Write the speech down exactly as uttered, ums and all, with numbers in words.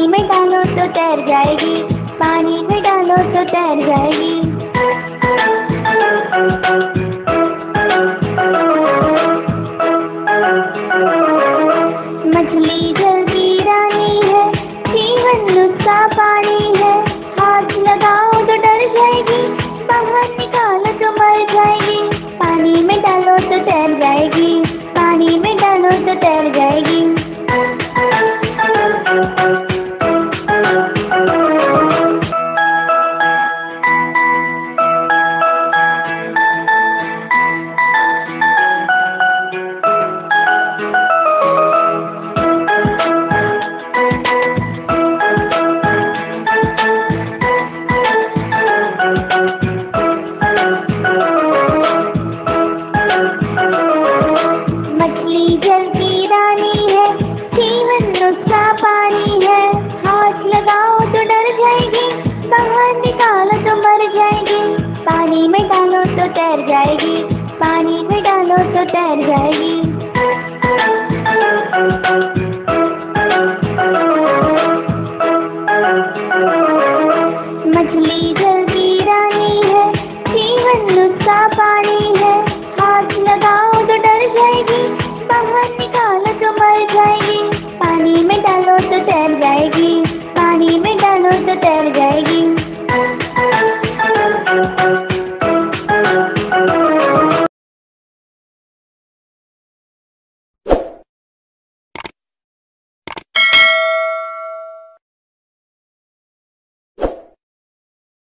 पानी में डालो तो तैर जाएगी, पानी में डालो तो तैर जाएगी। मछली जल की रानी है, जीवन उसका पानी है। हाथ लगाओ तो डर जाएगी, बाहर निकालो तो मर जाएगी। पानी में डालो तो तैर जाएगी, पानी में डालो तो तैर जाएगी। मछली जल की रानी है, जीवन उसका पानी है। हाथ लगाओ तो डर जाएगी, बाहर निकालो तो मर जाएगी। पानी में डालो तो तैर जाएगी, पानी में डालो तो तैर जाएगी।